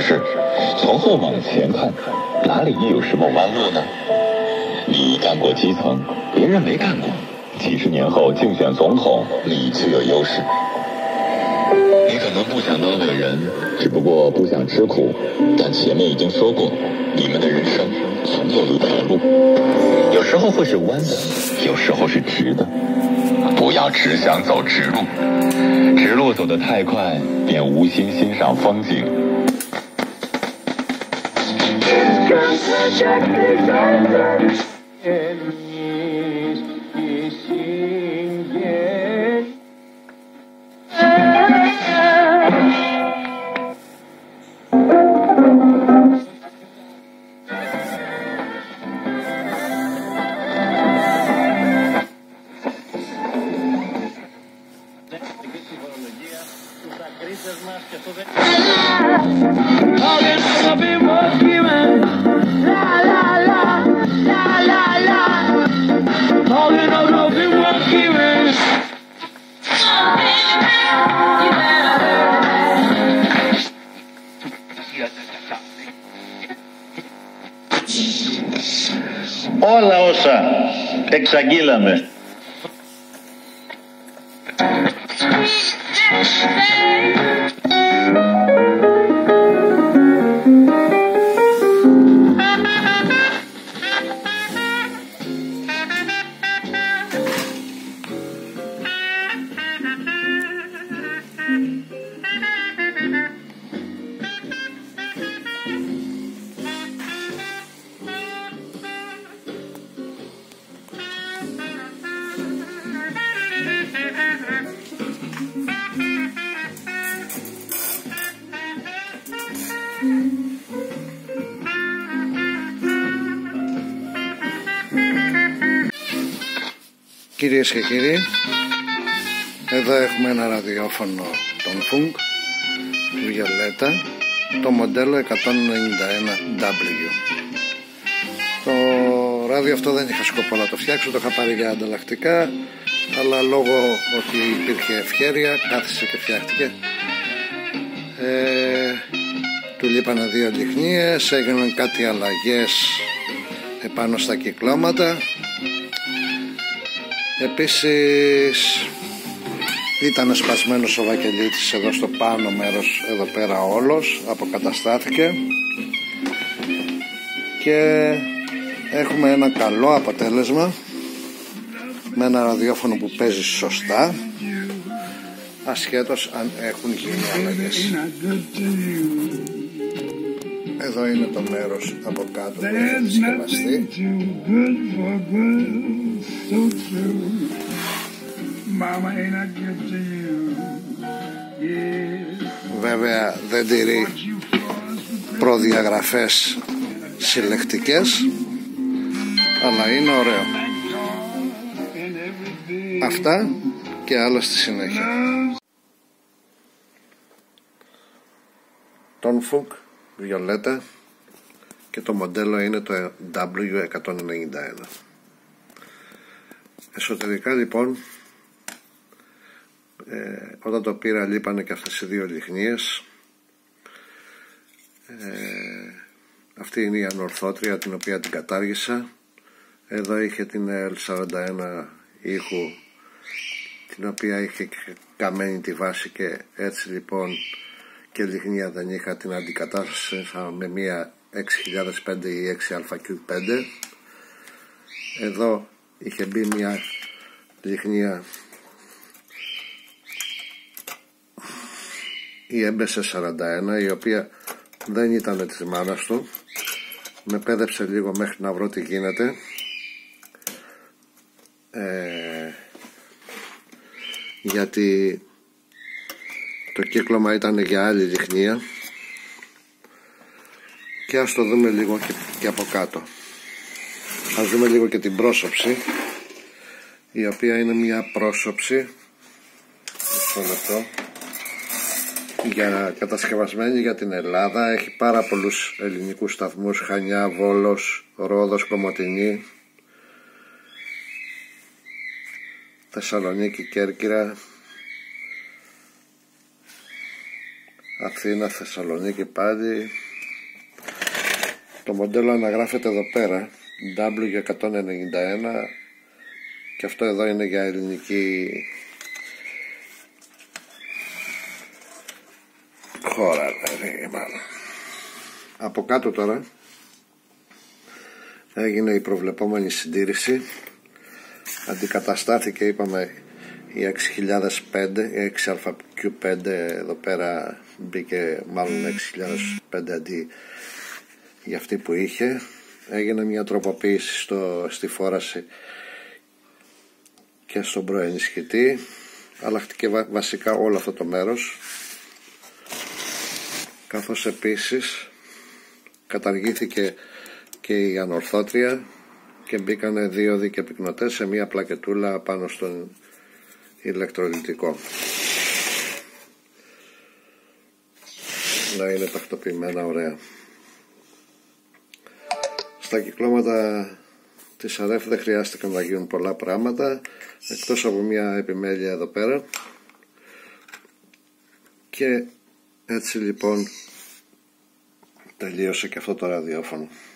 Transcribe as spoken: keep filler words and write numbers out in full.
是从后往前看，哪里有什么弯路呢？你干过基层，别人没干过，几十年后竞选总统，你就有优势。你可能不想当伟人，只不过不想吃苦，但前面已经说过，你们的人生总有一条路，有时候会是弯的，有时候是直的。不要只想走直路，直路走得太快，便无心欣赏风景。 Όλα όσα εξαγγείλαμε Κυρίες και κύριοι, εδώ έχουμε ένα ραδιόφωνο των Funk Violetta, το μοντέλο εκατόν ενενήντα ένα ντάμπλιου. Το ράδιο αυτό δεν είχα σκοπό να το φτιάξω, το είχα πάρει για ανταλλακτικά, αλλά λόγω ότι υπήρχε ευχέρεια κάθισε και φτιάχτηκε. ε, Του λείπανε δύο λιχνίες, έγιναν κάτι αλλαγές επάνω στα κυκλώματα. Επίσης ήταν σπασμένος ο βακελίτης εδώ στο πάνω μέρος, εδώ πέρα όλος αποκαταστάθηκε και έχουμε ένα καλό αποτέλεσμα με ένα ραδιόφωνο που παίζει σωστά, ασχέτως αν έχουν γίνει αλλαγές. Εδώ είναι το μέρος από κάτω που έχει συσκευαστεί. Βέβαια δεν τηρεί προδιαγραφές συλλεκτικές, αλλά είναι ωραίο. Αυτά και άλλα στη συνέχεια. Τον Funk Violetta και το μοντέλο είναι το ντάμπλιου εκατόν ενενήντα ένα. Εσωτερικά λοιπόν, ε, όταν το πήρα λείπανε και αυτές οι δύο λιχνίες. ε, Αυτή είναι η ανορθώτρια, την οποία την κατάργησα. Εδώ είχε την ελ σαράντα ένα ήχου, την οποία είχε καμένη τη βάση, και έτσι λοιπόν και λιχνία δεν είχα, την αντικατάστασα με μία έξι χιλιάδες πέντε ή έξι α κιου πέντε. Εδώ είχε μπει μια λιχνία, η εμ ες σαράντα ένα, η οποία δεν ήταν της μάνας του. Με πέδεψε λίγο μέχρι να βρω τι γίνεται. ε, γιατί το κύκλωμα ήταν για άλλη λιχνία. Και ας το δούμε λίγο και, και από κάτω. Ας δούμε λίγο και την πρόσωψη, η οποία είναι μια πρόσωψη για κατασκευασμένη για την Ελλάδα. Έχει πάρα πολλούς ελληνικούς σταθμούς: Χανιά, Βόλος, Ρόδος, Κομοτηνή, Θεσσαλονίκη, Κέρκυρα. Αθήνα, Θεσσαλονίκη πάλι. Το μοντέλο αναγράφεται εδώ πέρα ντάμπλιου εκατόν ενενήντα ένα και αυτό εδώ είναι για ελληνική χώρα, δηλαδή, μάλλον. Από κάτω τώρα έγινε η προβλεπόμενη συντήρηση. Αντικαταστάθηκε, είπαμε, η έξι χιλιάδες πέντε, η έξι α κιου πέντε, εδώ πέρα μπήκε μάλλον έξι χιλιάδες πέντε αντί για αυτή που είχε. Έγινε μια τροποποίηση στο, στη φόραση και στον προενισχυτή. Αλλάχτηκε βα, βασικά όλο αυτό το μέρος, καθώς επίσης καταργήθηκε και η ανορθώτρια και μπήκανε δύο δικαιοπυκνωτές σε μια πλακετούλα πάνω στον ηλεκτρολιτικό. Να είναι τακτοποιημένα ωραία. Στα κυκλώματα της αρεφ δεν χρειάστηκαν να γίνουν πολλά πράγματα, εκτός από μια επιμέλεια εδώ πέρα. Και έτσι λοιπόν τελείωσε και αυτό το ραδιόφωνο.